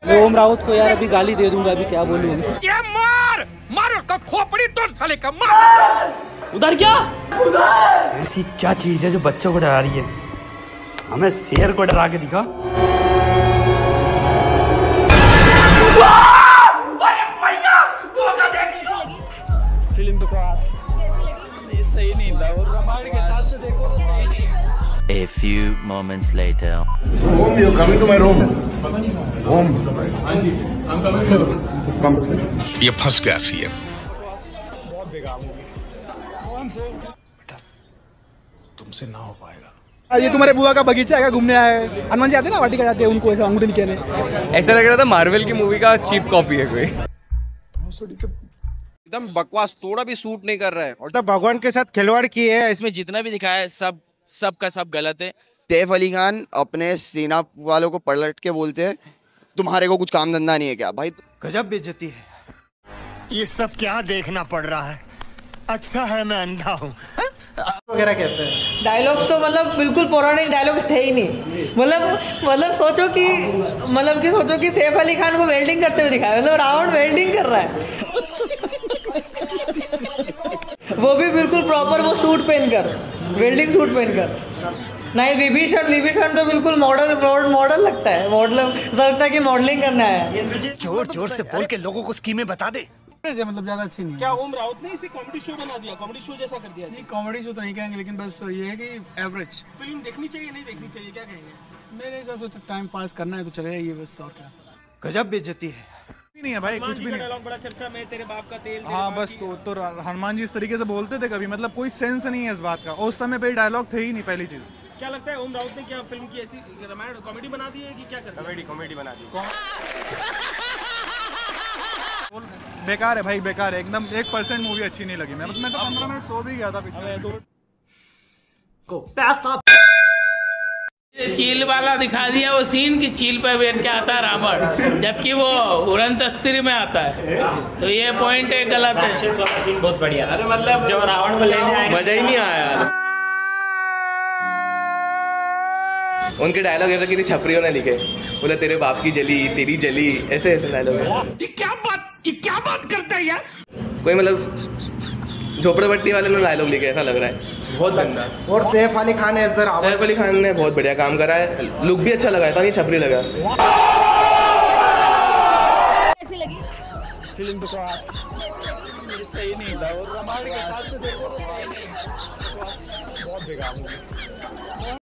मैं ओम राउत को यार अभी गाली दे दूंगा, अभी क्या बोलूँ। क्या मार का खोपड़ी तोड़ साले का मार। उधर क्या ऐसी क्या चीज है जो बच्चों को डरा रही है? हमें शेर को डरा के दिखा। फिल्म बकवास, ये सही नहीं था। और रामायण के साथ से देखो तो सही नहीं। A few moments later. Om, you're coming to my room. Om. I'm coming to come. ये फंस गया सीएम। बहुत बेकार मूवी। बेटा, तुमसे ना हो पाएगा। ये तुम्हारे बुआ का बगीचा है, घूमने आए हनुमान जी आते ना, वाटिका जाते हैं, उनको ऐसा अंगूठे निकाले। ऐसा लग रहा था मार्वल की मूवी का चीप कॉपी है कोई। एकदम बकवास, थोड़ा भी सूट नहीं कर रहा है। और तो भगवान के साथ खिलवाड़ की है। इसमें जितना भी दिखाया है सब का सब गलत है। सैफ अली खान अपने सेना वालों को पलट के बोलते हैं तुम्हारे को कुछ काम धंधा नहीं है क्या? भाई गजब बेइज्जती है। ये सब क्या देखना पड़ रहा है? अच्छा है मैं अंधा हूँ। वगैरह कैसे है? डायलॉग्स तो मतलब बिल्कुल पौराणिक डायलॉग थे ही नहीं। मतलब सोचो कि सैफ अली खान को वेल्डिंग करते हुए दिखाया, मतलब रावण वेल्डिंग कर रहा है। वो भी बिल्कुल प्रॉपर, वो सूट पहनकर, वेल्डिंग सूट पहनकर। नहीं, विभीषण तो बिल्कुल मॉडल लगता है, लगता है कि मॉडलिंग करना है। जोर से बोल के लोगों को स्कीमें बता दे। मतलब ज्यादा अच्छी नहीं। क्या ओम राउत ने इसे कॉमेडी शो बना दिया? कॉमेडी शो जैसा कर दिया? नहीं, कॉमेडी शो तो नहीं कहेंगे, लेकिन बस ये है कि एवरेज। फिल्म देखनी चाहिए नहीं देखनी चाहिए, क्या कहेंगे? मेरे हिसाब से तो टाइम पास करना है तो चलेगा ये बस, और क्या। गजब बेइज्जती है। नहीं है भाई, कुछ भी नहीं। डायलॉग बड़ा चर्चा में, तेरे बाप का तेल। हाँ बस तो हनुमान जी इस तरीके से बोलते थे कभी, मतलब कोई सेंस नहीं है इस बात का। उस समय पे डायलॉग थे ही नहीं। पहली चीज क्या लगता है ओम राउत ने क्या फिल्म की ऐसी रामायण कॉमेडी बना दी है कि क्या कर? कॉमेडी बना दी। बेकार है भाई, बेकार है एकदम। 1% मूवी अच्छी नहीं लगी। मैं तो 15 मिनट सो भी गया था पिक्चर को। चील वाला दिखा दिया वो सीन की चील पे बैठ के आता है रावण, जबकि वो उड़न तस्तीर में आता है। तो ये पॉइंट है, गलत है। सीन बहुत बढ़िया। अरे मतलब जब रावण को लेने आए मजा ही नहीं आया यार। उनके डायलॉग ऐसा कि छपरियों ने लिखे, बोले तेरे बाप की जली तेरी जली, ऐसे डायलॉग है। ये क्या बात करता है यार? कोई मतलब झोपड़पट्टी वाले ने डायलॉग लिखे, ऐसा लग रहा है। बहुत गंदा। और सैफ अली खान सैफ अली खान ने बहुत बढ़िया काम करा है। लुक भी अच्छा लगा था, नहीं छपरी लगा। कैसी लगी फिल्म बकवास, ये सही नहीं था। और रामायण के साथ से देखो तो सही नहीं। बकवास, बहुत बेकार मूवी।